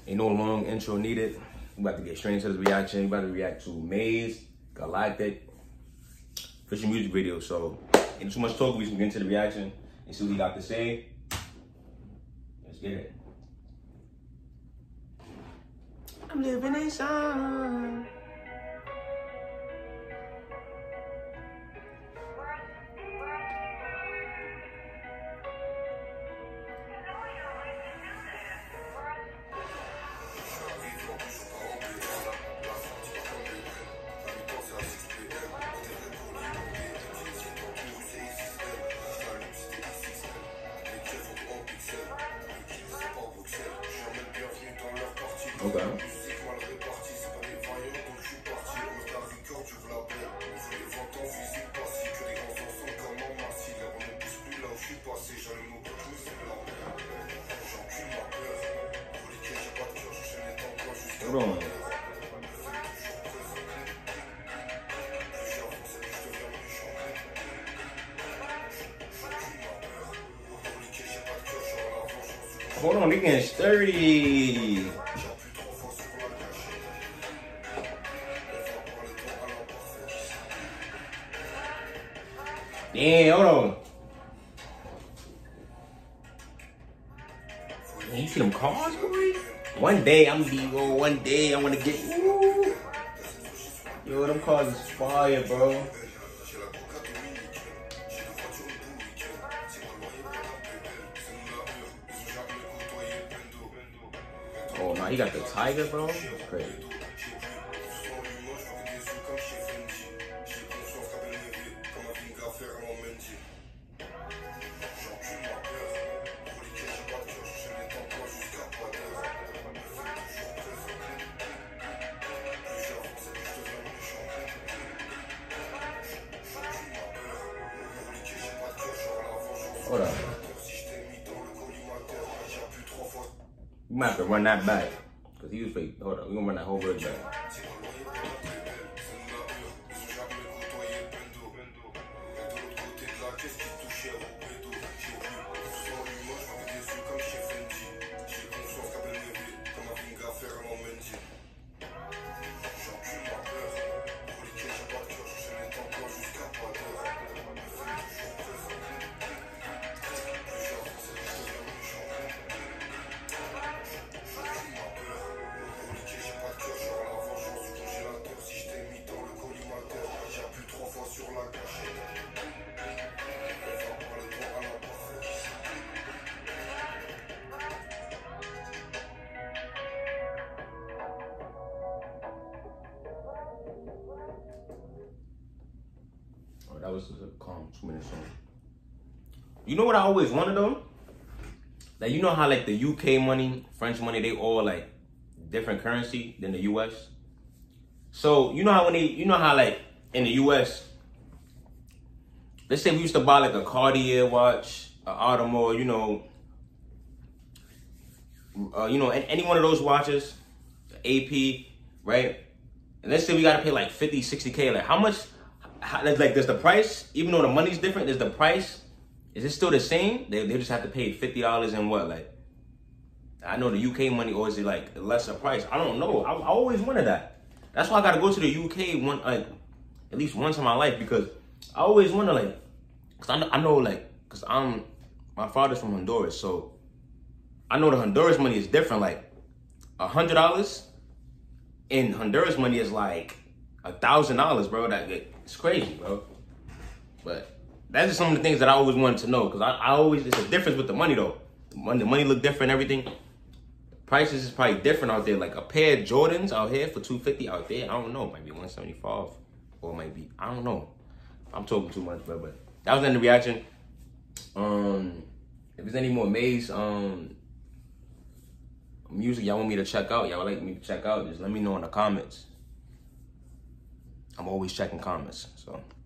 Ain't no long intro needed. We about to get straight into this reaction. We about to react to Maze, Galactic, official music video. So, ain't too much talk. We can get into the reaction and see what he got to say. Let's get it. I'm living in sun. Okay. Hold on. Hold on, they getting sturdy. Damn, hold on. Man, you see them cars, boy? One day I'm gonna be, one day I'm gonna get, ooh. Yo, them cars is fire, bro. Oh, no, he got the Tiger, bro. That's crazy. Hold up. We might have to run that back. Because he was fake. Hold up. We're going to run that whole verse back. That was a calm 2-minute song. You know what I always wanted though? Like, you know how like the UK money, French money, they all like different currency than the US. So you know how like in the US, let's say we used to buy like a Cartier watch, an Audemars, you know, any one of those watches, AP, right? And let's say we gotta pay like 50, 60K. Like how much? Like, does the price, even though the money's different, is the price, is it still the same? They just have to pay $50 and what? Like, I know the UK money, or is it like a lesser price? I don't know. I always wanted that. That's why I gotta go to the UK at least once in my life, because I always wonder, like, cause I know, like, cause my father's from Honduras, so I know the Honduras money is different. Like, $100 in Honduras money is like $1,000, bro. It's crazy, bro. But that's just some of the things that I always wanted to know, because I always, it's a difference with the money though. The money look different, everything. Prices is probably different out there. Like a pair of Jordans out here for $250 out there, I don't know, might be $175, or might be, I don't know. I'm talking too much, but that was in the reaction. If there's any more Maze music y'all want me to check out, y'all like me to check out, just let me know in the comments. I'm always checking comments, so.